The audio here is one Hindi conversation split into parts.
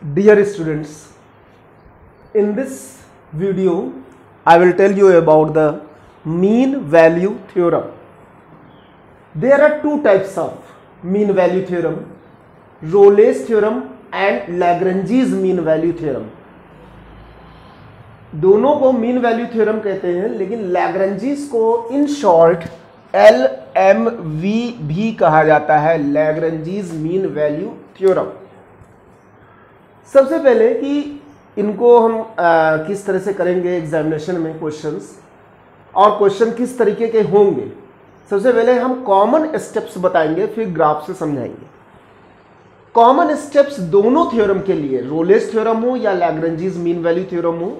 Dear students, in this video I will tell you about the mean value theorem. There are two types of mean value theorem, Rolle's theorem and Lagrange's mean value theorem. दोनों को मीन वैल्यू थ्योरम कहते हैं, लेकिन लैग्रेंजीज को इन शॉर्ट LMV भी कहा जाता है, लैग्रेंजीज मीन वैल्यू थ्योरम। सबसे पहले कि इनको हम किस तरह से करेंगे एग्जामिनेशन में क्वेश्चंस, और क्वेश्चन किस तरीके के होंगे। सबसे पहले हम कॉमन स्टेप्स बताएंगे, फिर ग्राफ से समझाएंगे। कॉमन स्टेप्स दोनों थ्योरम के लिए, रोलेस थ्योरम हो या लैग्रेंजीज मीन वैल्यू थ्योरम हो,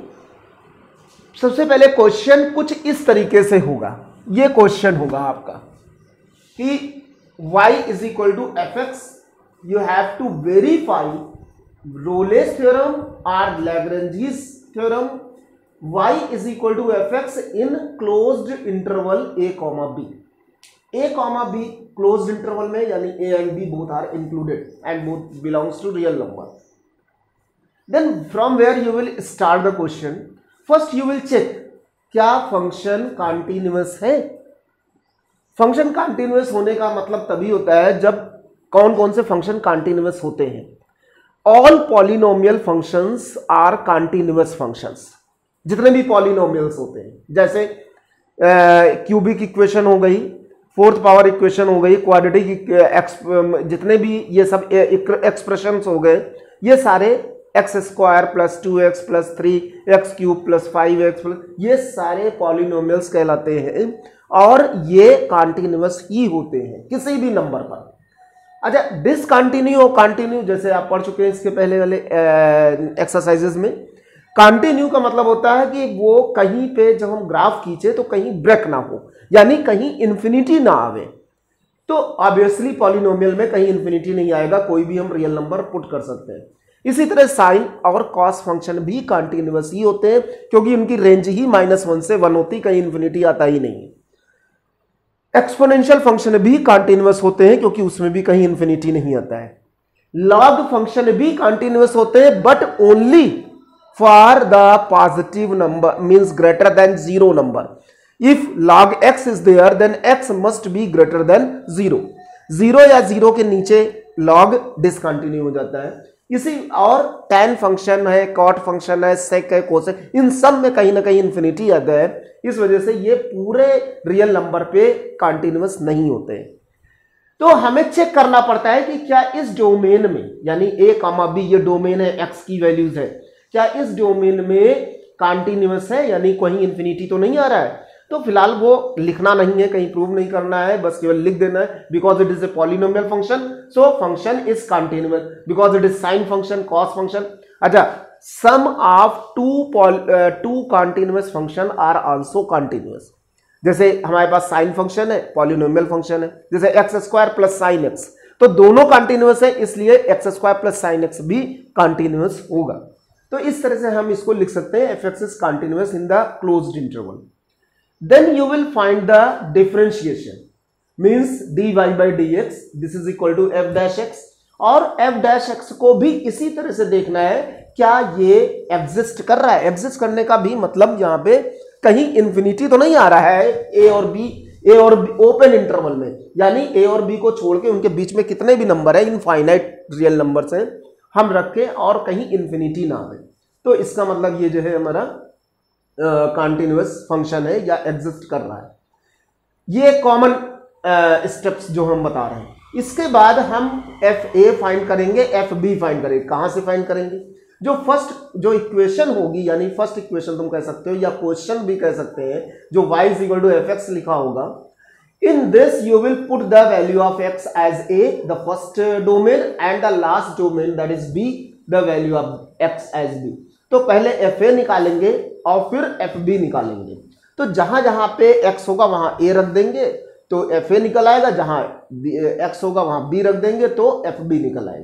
सबसे पहले क्वेश्चन कुछ इस तरीके से होगा। ये क्वेश्चन होगा आपका कि y is equal to F X, you have to verify Rolle's theorem और Lagrange's theorem, y is equal to F X in closed interval a comma b। a comma b closed interval में, यानी a and b both are included and both belongs to real number. Then from where you will start the question. First you will check क्या फंक्शन कॉन्टिन्यूअस है। फंक्शन कॉन्टिन्यूअस होने का मतलब तभी होता है जब कौन कौन से फंक्शन कॉन्टिन्यूअस होते हैं। All polynomial functions are continuous functions, जितने भी पॉलिनोमियल्स होते हैं, जैसे क्यूबिक इक्वेशन हो गई, फोर्थ पावर इक्वेशन हो गई, क्वाड्रेटिक जितने भी ये सब एक्सप्रेशंस हो गए, ये सारे X square plus 2x plus 3x cube plus 5x plus, ये सारे पॉलिनोमियल्स कहलाते हैं और ये कॉन्टिन्यूअस ही होते हैं किसी भी नंबर पर। अच्छा, डिसकंटिन्यू और कंटिन्यू जैसे आप पढ़ चुके हैं इसके पहले वाले एक्सरसाइजेस में। कंटिन्यू का मतलब होता है कि वो कहीं पे जब हम ग्राफ खींचे तो कहीं ब्रेक ना हो, यानी कहीं इन्फिनिटी ना आवे। तो ऑब्वियसली पॉलिनोमियल में कहीं इन्फिनिटी नहीं आएगा, कोई भी हम रियल नंबर पुट कर सकते हैं। इसी तरह साइन और कॉस फंक्शन भी कंटिन्यूअस ही होते हैं, क्योंकि उनकी रेंज ही -1 से 1 होती, कहीं इन्फिनिटी आता ही नहीं। एक्सपोनेंशियल फंक्शन भी कंटिन्यूअस होते हैं, क्योंकि उसमें भी कहीं इन्फिनिटी नहीं आता है। लॉग फंक्शन भी कंटिन्यूअस होते हैं, but only for the positive number, means greater than 0 number. If log x is there then x must be greater than 0। 0 या 0 के नीचे log डिसकंटिन्यू हो जाता है। इसी और tan फंक्शन है, cot फंक्शन है, sec है, cosec, इन सब में कहीं ना कहीं इन्फिनिटी आता है। इस वजह से ये पूरे रियल नंबर पे कंटिन्यूअस नहीं होते। तो हमें चेक करना पड़ता है कि क्या इस डोमेन में, यानी a कॉमा b ये डोमेन है, x की वैल्यूज है, क्या इस डोमेन में कंटिन्यूअस है, यानी कहीं इन्फिनिटी तो नहीं आ रहा है। तो फिलहाल वो लिखना नहीं है, कहीं प्रूव नहीं करना है, बस केवल लिख देना है because it is a polynomial function, so function is continuous because it is sine function, cos function. अच्छा, sum of two continuous function are also continuous. जैसे हमारे पास साइन फंक्शन है, पॉलिनोमियल फंक्शन है, जैसे X square plus sine X, तो दोनों कंटिन्यूअस है, इसलिए X square plus sine X भी कंटिन्यूअस होगा। तो इस तरह से हम इसको लिख सकते हैं, F X is continuous in the closed interval. Then you will find the differentiation, means dy by dx, this is equal to f dash x, और f dash x को भी इसी तरह से देखना है, क्या ये एग्जिस्ट कर रहा है। एग्जिस्ट करने का भी मतलब यहाँ पे कहीं इन्फिनिटी तो नहीं आ रहा है a और b ओपन इंटरवल में, यानी a और b को छोड़ के उनके बीच में कितने भी नंबर है, इनफाइनाइट रियल नंबर से हम रखें और कहीं इन्फिनिटी ना आए, तो इसका मतलब ये जो है हमारा कंटिन्यूअस फंक्शन है या एग्जिस्ट कर रहा है। ये कॉमन स्टेप्स जो हम बता रहे हैं। इसके बाद हम एफ ए फाइंड करेंगे, एफ बी फाइंड करेंगे। कहां से फाइंड करेंगे? जो फर्स्ट जो इक्वेशन होगी, यानी फर्स्ट इक्वेशन तुम कह सकते हो या क्वेश्चन भी कह सकते हैं, जो y is equal to F X लिखा होगा, in this you will put the value of x as a the first domain and the last domain that is b the value of x as b। तो पहले एफ ए निकालेंगे और फिर एफ बी निकालेंगे। तो जहां जहां पे x होगा वहां a रख देंगे तो एफ ए निकल आएगा, जहां x होगा वहां b रख देंगे तो एफ बी निकल आएगा।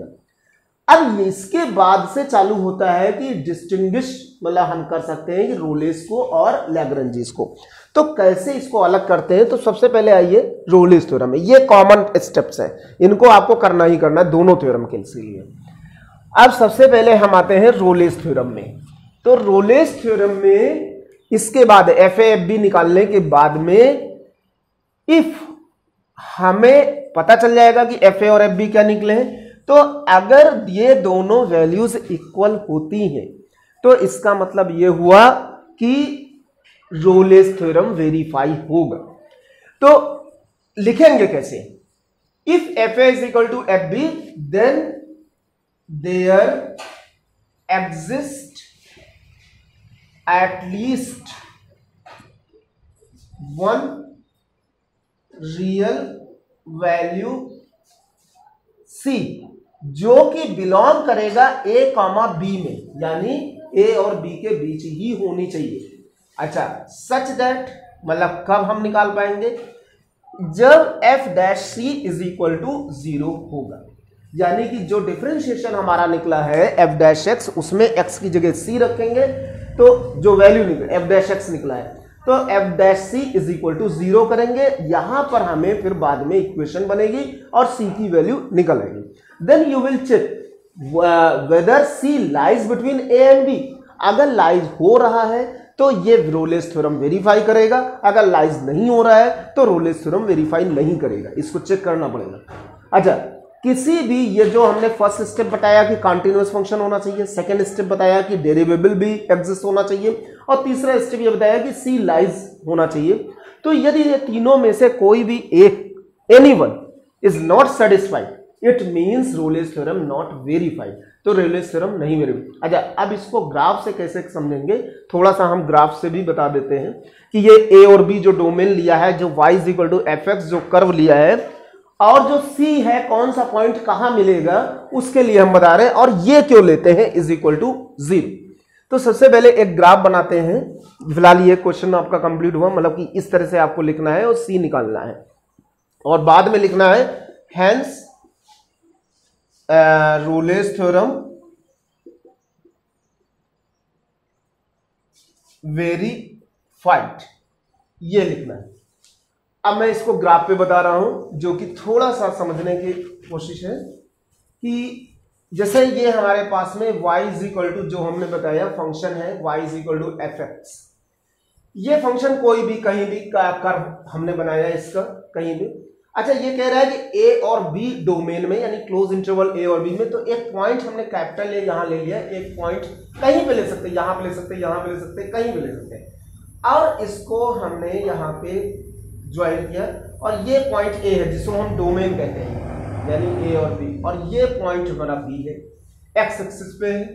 अब इसके बाद से चालू होता है कि डिस्टिंग्विश, मतलब हम कर सकते हैं कि रोलेस को और लैग्रेंजीज को। तो कैसे इसको अलग करते हैं? तो सबसे पहले आइए रोलेस थ्योरम में, ये कॉमन स्टेप्स है, इनको आपको करना ही करना है दोनों थ्योरम के लिए। अब सबसे पहले हम आते हैं रोलेस थ्योरम में। तो रोलेस थ्योरम में इसके बाद एफ ए एफ बी निकालने के बाद में इफ हमें पता चल जाएगा कि एफ ए और एफ बी क्या निकले हैं, तो अगर ये दोनों वैल्यूज इक्वल होती हैं तो इसका मतलब ये हुआ कि रोलेस थ्योरम वेरीफाई होगा। तो लिखेंगे कैसे? If F A is equal to F B then there exist at least one real value C जो कि बिलोंग करेगा ए कॉमा बी में, यानी ए और बी के बीच ही होनी चाहिए। अच्छा, सच दैट मतलब कब हम निकाल पाएंगे? जब F dash C is equal to 0 होगा, यानी कि जो डिफरेंशिएशन हमारा निकला है एफ डैश एक्स, उसमें एक्स की जगह सी रखेंगे तो जो वैल्यू निकला एफ डैश एक्स निकला है तो F dash C is equal to 0 करेंगे। यहां पर हमें फिर बाद में इक्वेशन बनेगी और सी की वैल्यू निकल आएगी। Then you will check whether C lies between A and B. अगर लाइज हो रहा है तो ये रोलेस थ्योरम वेरीफाई करेगा, अगर लाइज नहीं हो रहा है तो रोलेस थ्योरम वेरीफाई नहीं करेगा। इसको चेक करना पड़ेगा। अच्छा, किसी भी ये जो हमने फर्स्ट स्टेप बताया कि कॉन्टिन्यूअस फंक्शन होना चाहिए, सेकंड स्टेप बताया कि डेरिवेबल भी एग्जिस्ट होना चाहिए, और तीसरा स्टेप ये बताया कि सी लाइज होना चाहिए। तो यदि ये तीनों में से कोई भी एक anyone is not satisfied, it means Rolle's theorem not verified, तो रोलेस थ्योरम नहीं वेरीफाइड। अच्छा, अब इसको ग्राफ से कैसे समझेंगे, थोड़ा सा हम ग्राफ से भी बता देते हैं कि ये ए और बी जो डोमेन लिया है, जो y is equal to F X जो कर्व लिया है, और जो C है कौन सा पॉइंट कहां मिलेगा उसके लिए हम बता रहे हैं, और ये क्यों लेते हैं इज इक्वल टू 0। तो सबसे पहले एक ग्राफ बनाते हैं। फिलहाल ये क्वेश्चन आपका कंप्लीट हुआ, मतलब कि इस तरह से आपको लिखना है और C निकालना है, और बाद में लिखना है हेंस रोलेस थ्योरम वेरीफाइड, ये लिखना है। अब मैं इसको ग्राफ पे बता रहा हूं जो कि थोड़ा सा समझने की कोशिश है कि जैसे ये हमारे पास में y इज इक्वल टू जो हमने बताया फंक्शन है y is equal to F X. ये फंक्शन कोई भी कहीं भी कर्व हमने बनाया इसका कहीं भी। अच्छा, ये कह रहा है कि a और b डोमेन में, यानी क्लोज इंटरवल a और b में, तो एक पॉइंट हमने कैपिटल ए यहां ले लिया, एक पॉइंट कहीं पे ले सकते, यहां पे ले सकते, यहां पे ले सकते, कहीं पे ले सकते, और इसको हमने यहां पे ज्वाइन किया, और ये पॉइंट ए है जिसको हम डोमेन कहते हैं, यानी ए और बी, और ये पॉइंट हमारा बी है, एक्स एक्सिस पे है,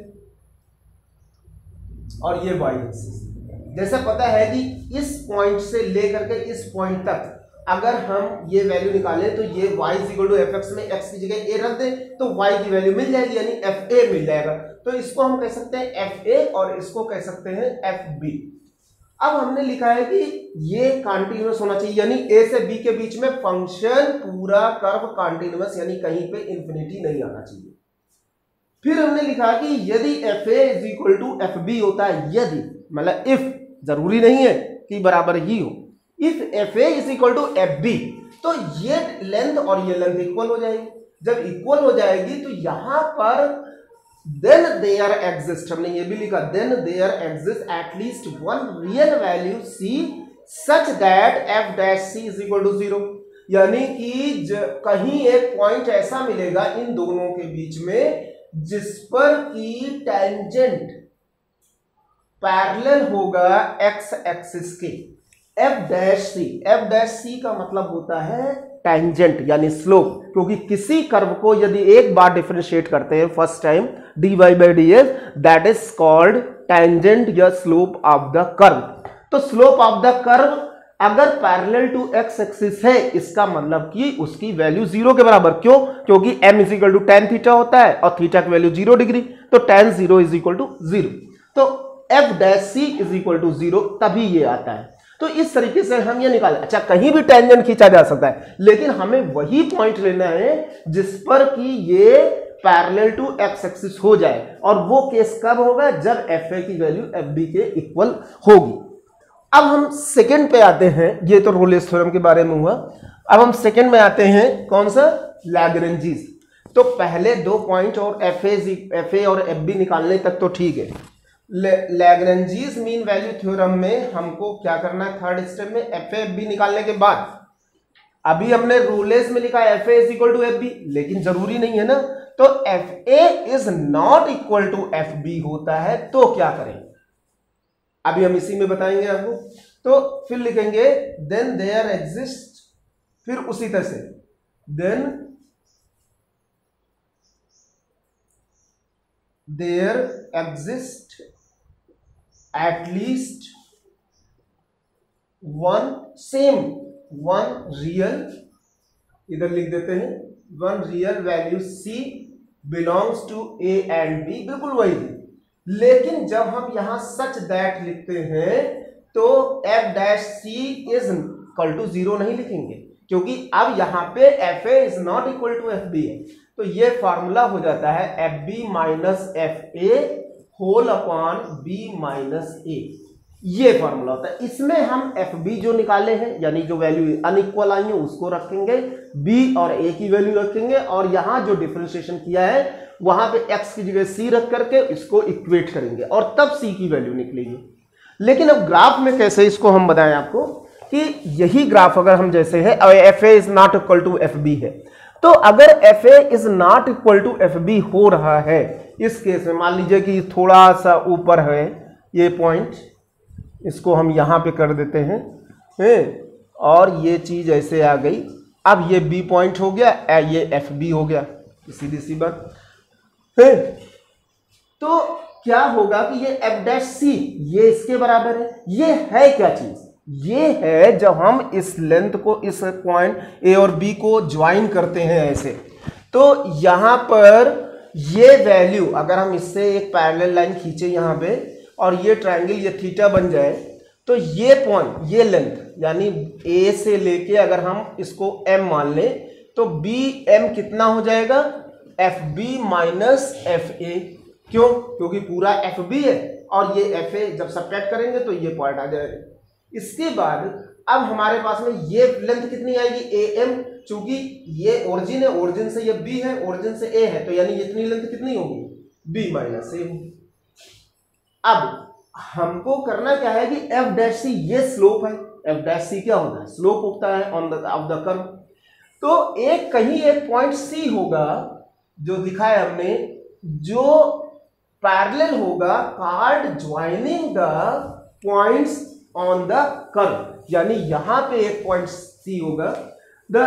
और ये वाई एक्सिस। जैसा पता है कि इस पॉइंट से लेकर के इस पॉइंट तक अगर हम ये वैल्यू निकालें तो ये y is equal to F X में x की जगह a रख दें तो y की वैल्यू मिल जाएगी, यानी एफ ए मिल जाएगा। तो इसको हम कह सकते हैं एफ ए और इसको कह सकते हैं एफ बी। अब हमने लिखा है कि ये कॉन्टिन्यूअस होना चाहिए, यानी a से b के बीच में फंक्शन पूरा कर्व कॉन्टिन्यूअस, यानी कहीं पे इंफिनिटी नहीं आना चाहिए। फिर हमने लिखा कि यदि F A is equal to F B होता है, यदि मतलब इफ, जरूरी नहीं है कि बराबर ही हो, if F A is equal to F B, तो ये लेंथ और ये लेंथ इक्वल हो जाएगी। जब इक्वल हो जाएगी तो यहां पर देन देयर एग्जिस्ट, हमने ये भी लिखा, then there exist at least one real value C such that F dash C is equal to 0, यानी कि कहीं एक पॉइंट ऐसा मिलेगा इन दोनों के बीच में जिस पर की टेंजेंट पैरेलल होगा एक्स एक्सिस के। एफ डैश सी का मतलब होता है टेंजेंट यानी स्लोप, क्योंकि किसी कर्व को यदि एक बार डिफरेंशिएट करते हैं first time dy by dx, that is called tangent या स्लोप ऑफ द कर्व। तो स्लोप ऑफ द कर्व अगर पैरेलल टू एक्स एक्सिस है, इसका मतलब कि उसकी वैल्यू 0 के बराबर। क्यों? क्योंकि m is equal to tan theta होता है और थीटा की वैल्यू 0 डिग्री, तो tan 0 इज इक्वल टू 0। तो F dash C is equal to 0 तभी ये आता है। तो इस तरीके से हम ये निकालें। अच्छा, कहीं भी टेंजेंट खींचा जा सकता है, लेकिन हमें वही पॉइंट लेना है जिस पर कि ये पैरेलल टू एक्स एक्सिस हो जाए, और वो केस कब होगा? जब एफ ए की वैल्यू एफ बी के इक्वल होगी। अब हम सेकंड पे आते हैं, ये तो रोलेस थ्योरम के बारे में हुआ। अब हम सेकंड में आते हैं, कौन सा? लैग्रेंजीज। तो पहले 2 पॉइंट और एफ ए और एफ बी निकालने तक तो ठीक है। लैग्रेंजीज मीन वैल्यू थ्योरम में हमको क्या करना है, थर्ड स्टेप में एफ ए एफ बी निकालने के बाद, अभी हमने रूलेस में लिखा F A is equal to F B, लेकिन जरूरी नहीं है ना, तो F A is not equal to F B होता है, तो क्या करें अभी हम इसी में बताएंगे आपको। तो फिर लिखेंगे देन देयर एग्जिस्ट, फिर उसी तरह से then there exist at least one real, इधर लिख देते हैं one real value C belongs to A and B, बिल्कुल वही। लेकिन जब हम यहां सच दैट लिखते हैं तो F dash C is equal to 0 नहीं लिखेंगे, क्योंकि अब यहां पे F A is not equal to F B है। तो ये फॉर्मूला हो जाता है F B minus F A whole upon B minus A, ये फॉर्मूला होता है। इसमें हम एफ बी जो निकाले हैं, यानी जो वैल्यू अनइक्वल आई है उसको रखेंगे, बी और ए की वैल्यू रखेंगे, और यहां जो डिफरेंशिएशन किया है वहां पे x की जगह c रख करके इसको इक्वेट करेंगे और तब c की वैल्यू निकलेगी। लेकिन अब ग्राफ में कैसे इसको हम बताएं आपको कि यही ग्राफ अगर हम जैसे है F A is not equal to F B है, तो अगर F A is not equal to F B हो रहा है इस केस में, मान लीजिए कि थोड़ा सा ऊपर है ये पॉइंट, इसको हम यहां पे कर देते हैं और ये चीज ऐसे आ गई, अब ये बी पॉइंट हो गया, ये एफ बी हो गया, सीधी सी बात है। तो क्या होगा कि ये एफ डैश सी ये इसके बराबर है। ये है क्या चीज, ये है जब हम इस लेंथ को इस पॉइंट ए और बी को ज्वाइन करते हैं ऐसे, तो यहां पर ये वैल्यू अगर हम इससे एक पैरेलल लाइन खींचे यहां पे और ये ट्रायंगल ये थीटा बन जाए, तो ये पॉइंट ये लेंथ यानी ए से लेके अगर हम इसको m मान लें तो बी m कितना हो जाएगा, F B minus F A. क्यों, क्योंकि पूरा एफ बी है और ये एफ ए, जब सब्ट्रैक्ट करेंगे तो ये पॉइंट आ जाएगा। इसके बाद अब हमारे पास में ये लेंथ कितनी आएगी, ए एम, चूंकि ये ओरिजिन है, ओरिजिन से ये बी है, ओरिजिन से ए है, तो यानी इतनी लेंथ कितनी होगी, बी माइनस ए। अब हमको करना क्या है कि एफ डैश सी ये स्लोप है, एफ डैश सी क्या होता है, स्लोप होता है on the of the curve. तो एक कहीं एक पॉइंट सी होगा जो दिखाया हमने, जो पैरेलल होगा chord joining the points on the curve, यानी यहां पे एक पॉइंट सी होगा, the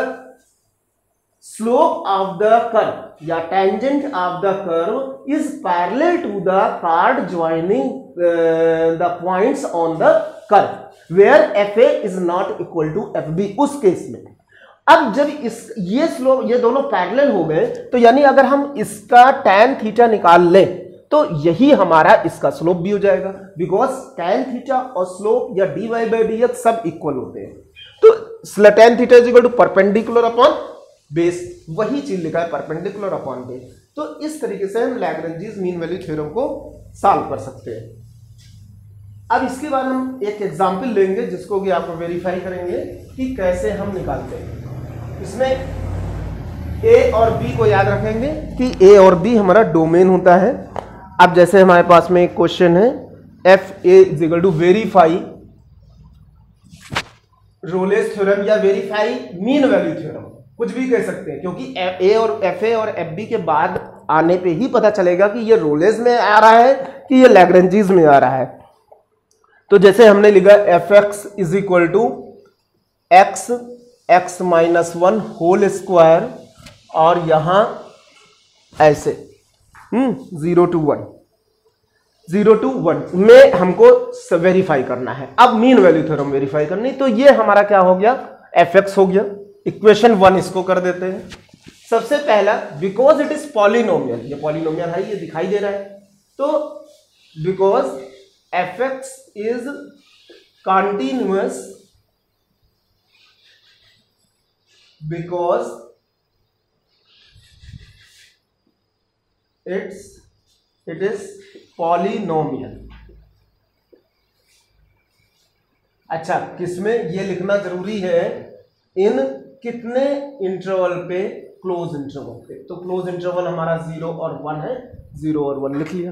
slope of the curve या tangent of the curve is parallel to the chord joining the points on the curve where F A is not equal to F B. उस केस में अब जब ये स्लोप ये दोनों पैरेलल हो गए, तो यानी अगर हम इसका tan थीटा निकाल लें तो यही हमारा इसका स्लोप भी हो जाएगा, बिकॉज tan थीटा और स्लोप या dy बाई dx सब इक्वल होते हैं। तो tan theta is equal to perpendicular upon base, वही चीज लिखा है परपेंडिकुलर अपॉन बेस। तो इस तरीके से हम लैग्रेंजीज मीन वैल्यू थ्योरम को सॉल्व कर सकते हैं। अब इसके बाद हम एक एग्जाम्पल लेंगे जिसको कि आपको वेरीफाई करेंगे कि कैसे हम निकालते हैं। इसमें ए और बी को याद रखेंगे कि ए और बी हमारा डोमेन होता है। अब जैसे हमारे पास में एक क्वेश्चन है, F A is equal to verify Rolle's theorem या वेरीफाई मीन वैल्यू थ्योरम, कुछ भी कह सकते हैं, क्योंकि ए और एफ ए और एफ बी के बाद आने पे ही पता चलेगा कि ये रोलेस में आ रहा है कि ये लैग्रेंजीज में आ रहा है। तो जैसे हमने लिखा F X is equal to X minus 1 whole square, और यहां ऐसे 0 to 1 में हमको वेरीफाई करना है। अब मीन वैल्यू थ्योरम वेरीफाई करनी, तो ये हमारा क्या हो गया, एफ एक्स हो गया। इक्वेशन 1 इसको कर देते हैं। सबसे पहला, बिकॉज इट इज पॉलिनोमियल, ये पॉलिनोमियल है, ये दिखाई दे रहा है, तो because F X is continuous, because it is polynomial। अच्छा, किसमें ये लिखना जरूरी है, इन कितने इंटरवल पे क्लोज इंटरवल पे। तो क्लोज इंटरवल हमारा 0 और 1 है, 0 और 1 लिख लिया।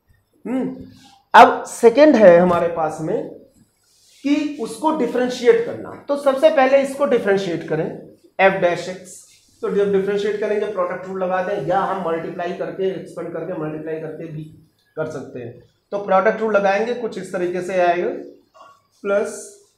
अब सेकंड है हमारे पास में कि उसको डिफरेंशिएट करना। तो सबसे पहले इसको डिफरेंशिएट करें f डैश x। तो जब डिफरेंशिएट करेंगे प्रोडक्ट रूल लगा दें, या हम मल्टीप्लाई करके एक्सपेंड करके मल्टीप्लाई करके भी कर सकते हैं। तो प्रोडक्ट रूल लगाएंगे, कुछ इस तरीके से आएगा plus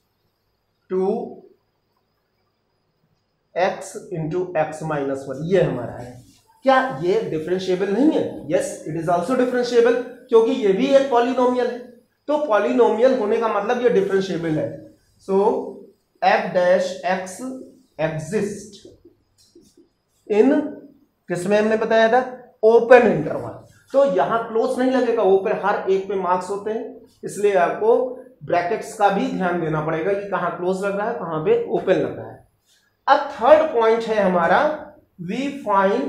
2x into X minus 1, ये हमारा है। क्या ये डिफरेंशिएबल नहीं है? Yes, it is also differentiable, क्योंकि ये भी एक पॉलिनोमियल है। तो पॉलिनोमियल होने का मतलब ये डिफरेंशिएबल है। So f dash x exist in, किसमें हमने बताया था? Open interval. तो यहां क्लोज नहीं लगेगा, ओपन, हर एक पे मार्क्स होते हैं, इसलिए आपको ब्रैकेट्स का भी ध्यान देना पड़ेगा कि कहां क्लोज लग रहा है, कहां पे ओपन लग रहा है। अब थर्ड पॉइंट है हमारा, we find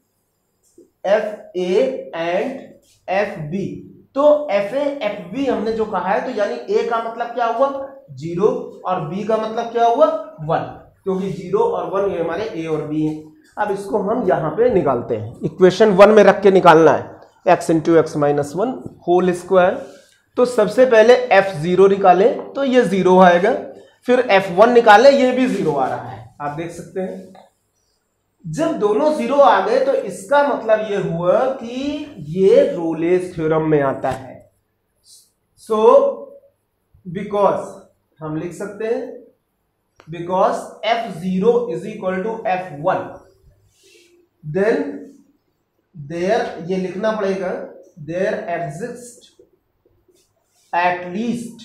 FA and FB। तो FA FB हमने जो कहा है, तो यानी A का मतलब क्या हुआ? 0 और B का मतलब क्या हुआ? 1, क्योंकि 0 और 1 ये हमारे A और B हैं। अब इसको हम यहां पे निकालते हैं, इक्वेशन 1 में रख के निकालना है, x into X minus 1 whole square. तो सबसे पहले F0 निकाले तो ये 0 आएगा, फिर F1 निकाले, ये भी 0 आ रहा है, आप देख सकते हैं। जब दोनों 0 आ गए तो इसका मतलब ये हुआ कि ये रोलेस थ्योरम में आता है। सो बिकॉज हम लिख सकते हैं, because F0 is equal to F1, then there, ये लिखना पड़ेगा, there exist at least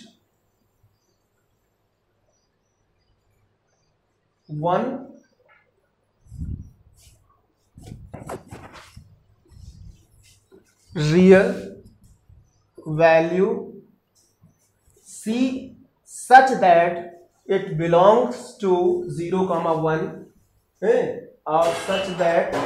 one real value C such that it belongs to 0, 1 or such that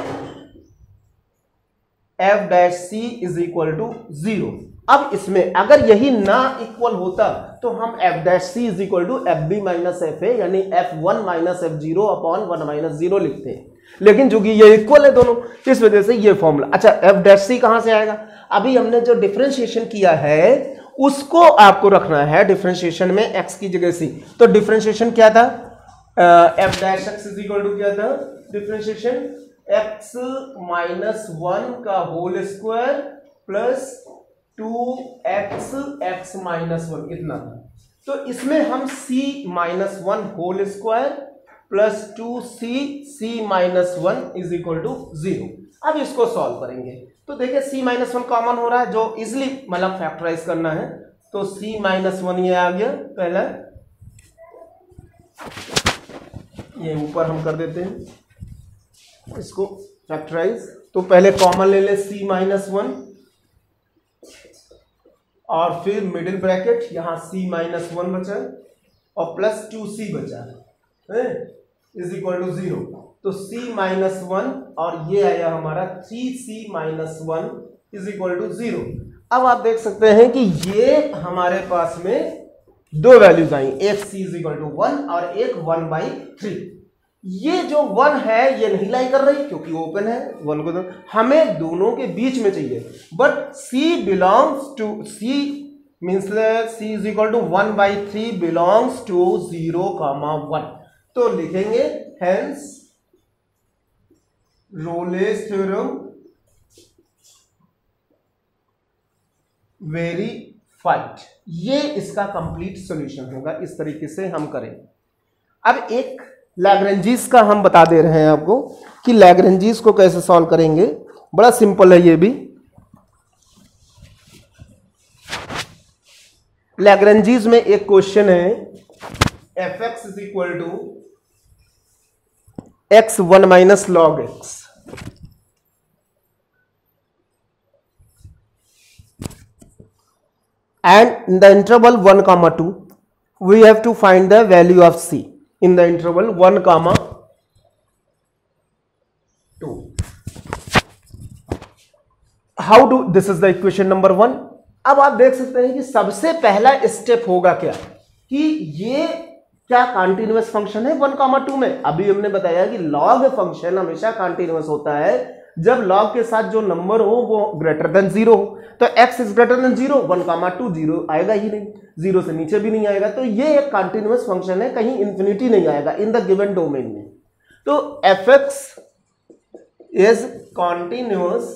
f dash C is equal to 0। अब इसमें अगर यही ना इक्वल होता तो हम f dash C is equal to FB minus FA यानी F1 minus F0 upon 1 minus 0 लिखते हैं, लेकिन जो कि ये इक्वल है दोनों, इस वजह से ये फॉर्मूला। अच्छा, f डैश c कहां से आएगा? अभी हमने जो डिफरेंशिएशन किया है उसको आपको रखना है डिफरेंशिएशन में x की जगह c। तो डिफरेंशिएशन क्या था? f dash x is equal to क्या था? डिफरेंशिएशन x माइनस 1 का whole square plus 2x x minus 1, इतना था। तो इसमें हम c minus 1 whole square plus 2c minus 1 is equal to 0। अब इसको सॉल्व करेंगे तो देखिए c माइनस 1 कॉमन हो रहा है, जो इजिली मतलब फैक्टराइज करना है। तो c माइनस 1 ये आ गया पहला, ये ऊपर हम कर देते हैं इसको फैक्टराइज। तो पहले कॉमन ले ले c माइनस 1 और फिर मिडिल ब्रैकेट, यहां c माइनस 1 बचा और प्लस 2c बचा इज इक्वल टू 0। तो c माइनस 1 और ये आया हमारा 3c minus 1 is equal to 0। अब आप देख सकते हैं कि ये हमारे पास में दो वैल्यूज आई, एक c इज इक्वल टू 1 और एक 1/3। ये जो 1 है ये नहीं लाई कर रही क्योंकि ओपन है, 1 को हमें दोनों के बीच में चाहिए, but c belongs to c means c is equal to 1/3 belongs to 0, 1। तो लिखेंगे हेंस रोलेस थ्योरम वेरीफाइड। ये इसका कंप्लीट सॉल्यूशन होगा, इस तरीके से हम करें। अब एक लैग्रेंजीज का हम बता दे रहे हैं आपको कि लैग्रेंजीज को कैसे सॉल्व करेंगे। बड़ा सिंपल है ये भी। लैग्रेंजीज में एक क्वेश्चन है fx is equal to x1 minus log x। And in the interval 1, 2, we have to find the value of c in the interval 1, 2. How do, this is the equation number 1। अब आप देख सकते हैं कि सबसे पहला स्टेप होगा क्या कि ये क्या कंटीन्यूअस फंक्शन है 1,2 में? अभी हमने बताया कि लॉग फंक्शन हमेशा कंटीन्यूअस होता है जब लॉग के साथ जो नंबर हो वो ग्रेटर देन 0 हो। तो x इज ग्रेटर देन 0, 1,2 0 आएगा ही नहीं, 0 से नीचे भी नहीं आएगा। तो ये एक कंटीन्यूअस फंक्शन है, कहीं इंफिनिटी नहीं आएगा इन द गिवन डोमेन में। तो fx is continuous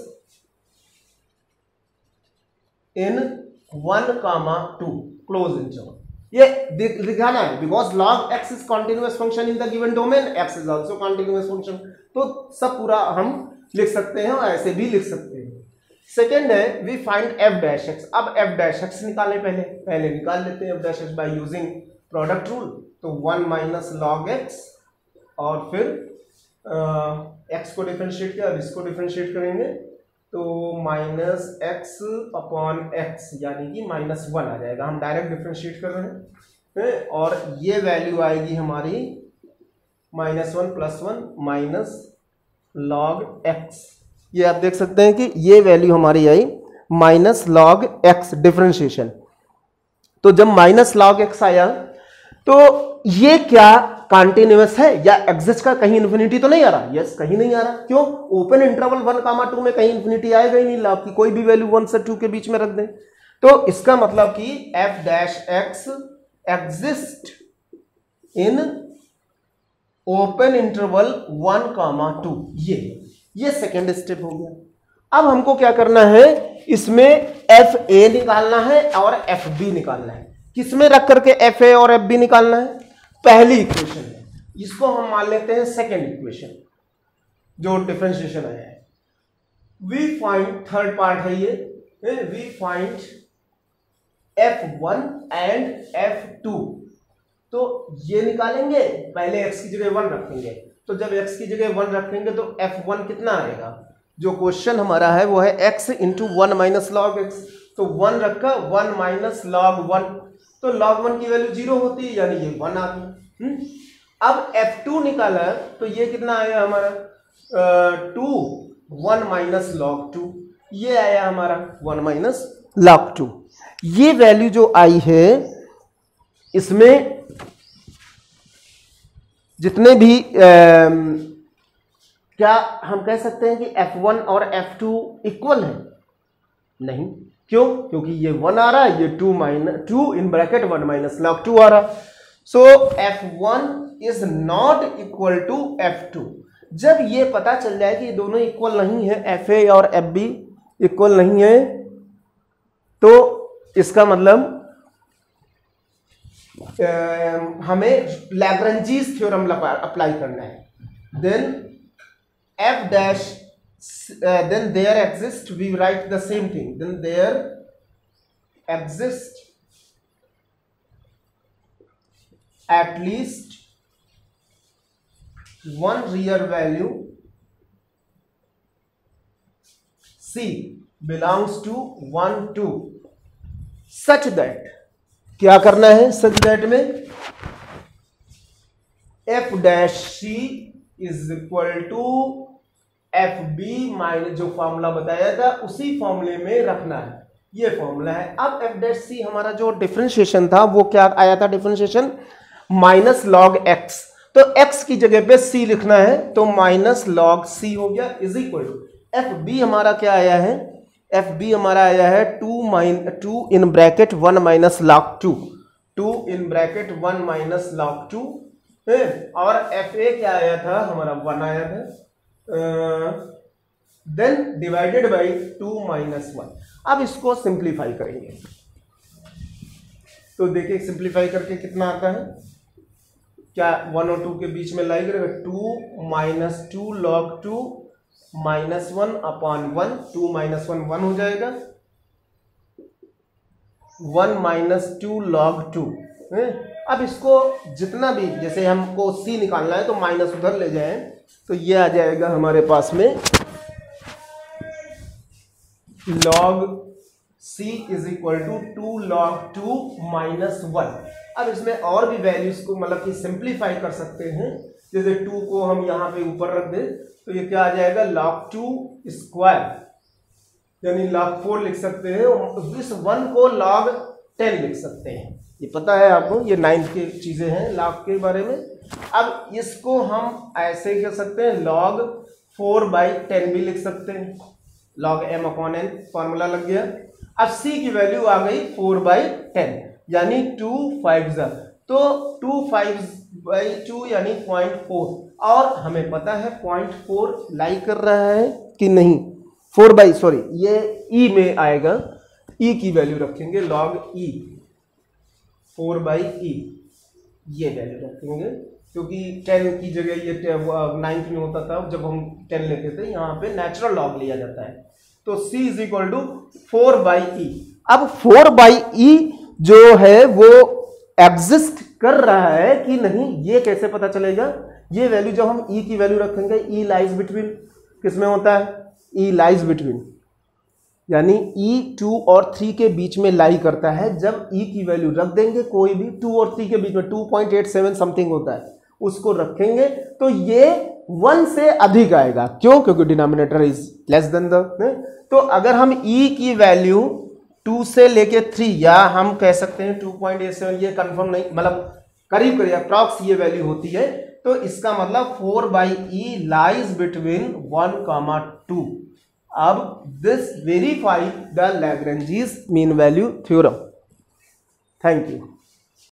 in 1,2 close interval. ये दिखाना है because log x is continuous function in the given domain, x is also continuous function. तो सब पूरा हम लिख सकते हैं और ऐसे भी लिख सकते हैं। सेकेंड है we find f dash x। अब f डैश x निकालें, पहले निकाल लेते हैं f dash x by using product rule. तो 1 माइनस लॉग x और फिर x को डिफरेंशिएट किया, अब इसको डिफरेंशिएट करेंगे तो माइनस एक्स अपॉन एक्स यानी कि -1 आ जाएगा। हम डायरेक्ट डिफरेंशिएट कर रहे हैं और ये वैल्यू आएगी हमारी -1 + 1 माइनस लॉग x। ये आप देख सकते हैं कि ये वैल्यू हमारी आई माइनस लॉग x डिफरेंशिएशन। तो जब माइनस लॉग x आया तो ये क्या कंटीन्यूअस है या एग्जिस्ट का? कहीं इंफिनिटी तो नहीं आ रहा। यस, कहीं नहीं आ रहा। क्यों? ओपन इंटरवल 1,2 में कहीं इंफिनिटी आएगा ही नहीं। लॉग की कोई भी वैल्यू 1 से 2 के बीच में रख दें तो इसका मतलब कि f dash x exist in open interval 1,2। ये सेकेंड स्टेप हो गया। अब हमको क्या करना है, इसमें fa निकालना है और fb निकालना है। किसमें रख करके fa और fb निकालना है? पहली इक्वेशन है, इसको हम मान लेते हैं सेकेंड इक्वेशन जो डिफरेंशिएशन आया है। वी फाइंड, थर्ड पार्ट है ये, we find f1 and f2। तो ये निकालेंगे, पहले x की जगह 1 रखेंगे। तो जब x की जगह 1 रखेंगे तो f1 कितना आएगा? जो क्वेश्चन हमारा है वो है x into 1 minus log x। तो 1 रखा, 1 माइनस लॉग 1, तो log 1 की वैल्यू 0 होती है यानी ये 1 आ गई। अब f2 निकाला तो ये कितना आया हमारा 2, 1 माइनस लॉग 2, ये आया हमारा 1 माइनस लॉग 2। ये वैल्यू जो आई है इसमें जितने भी क्या हम कह सकते हैं कि f1 और f2 इक्वल है? नहीं। क्यों? क्योंकि ये 1 आ रहा है, ये 2 इन ब्रैकेट 1 माइनस लॉग 2 आ रहा। So f1 is not equal to f2। जब ये पता चल जाए कि ये दोनों इक्वल नहीं है, fa और fb इक्वल नहीं है, तो इसका मतलब हमें लैग्रेंजीज थ्योरम अप्लाई करना है। Then f dash then there exists, we write the same thing, then there exists at least one real value c belongs to 1 2 such that, क्या करना है such that में f dash c is equal to fb minus जो फॉर्मूला बताया था उसी फॉर्मूले में रखना है। ये फॉर्मूला है। अब f डैश c हमारा जो डिफरेंशिएशन था वो क्या आया था? Differentiation minus log x। तो x की जगह पे c लिखना है तो माइनस लॉग c हो गया इज इक्वल टू fb हमारा क्या आया है? fb हमारा आया है 2 in bracket 1 minus log 2 in bracket 1 minus log 2 है। और fa क्या आया था? हमारा 1 आया था। Then divided by 2 minus 1। अब इसको सिंप्लीफाई करेंगे तो देखिए सिंप्लीफाई करके कितना आता है। क्या 1 और 2 के बीच में लाई करेगा? 2 minus 2 log 2 minus 1 upon 1, 2 minus 1 1 हो जाएगा, 1 माइनस 2 लॉग 2। अब इसको जितना भी, जैसे हमको c निकालना है तो माइनस उधर ले जाएं तो ये आ जाएगा हमारे पास में log c is equal to 2 log 2 minus 1। अब इसमें और भी वैल्यूज को मतलब कि सिंप्लीफाई कर सकते हैं। जैसे 2 को हम यहाँ पे ऊपर रख दें तो ये क्या आ जाएगा? log 2 स्क्वायर यानी log 4 लिख सकते हैं। इस 1 को log 10 लिख सकते हैं। ये पता है आपको, ये 9th की चीजें हैं log के बारे में। अब इसको हम ऐसे कह सकते हैं, log 4/10 भी लिख सकते हैं, log m/n फॉर्मूला लग गया। अब c की वैल्यू आ गई 4/10 यानी 2 5 तो 2 5/2 यानी 0.4, और हमें पता है 0.4 लाई कर रहा है कि नहीं, ये e में आएगा, e की वैल्यू रखेंगे log e 4/e, ये वैल्यू रखेंगे क्योंकि 10 की जगह ये 9th में होता था जब हम 10 लेते थे, यहाँ पे नेचुरल लॉग लिया जाता है। तो c is equal to 4/e। अब 4/e जो है वो एग्जिस्ट कर रहा है कि नहीं, ये कैसे पता चलेगा? ये वैल्यू जब हम e की वैल्यू रखेंगे, e लाइज बिटवीन, किसमें होता है? e लाइज बिटवीन, यानी e 2 और 3 के बीच में लाई करता है। जब e की वैल्यू रख देंगे कोई भी 2 और 3 के बीच में 2.87 समथिंग होता है, उसको रखेंगे तो ये 1 से अधिक आएगा। क्यों? क्योंकि denominator is less than the. तो अगर हम e की वैल्यू 2 से लेके 3, या हम कह सकते हैं 2.87, ये कंफर्म नहीं, मतलब करीब करीब अप्रॉक्स ये वैल्यू होती है, तो इसका मतलब 4/e लाइज बिटवीन 1, 2। अब this verify the Lagrange's mean value theorem. Thank you.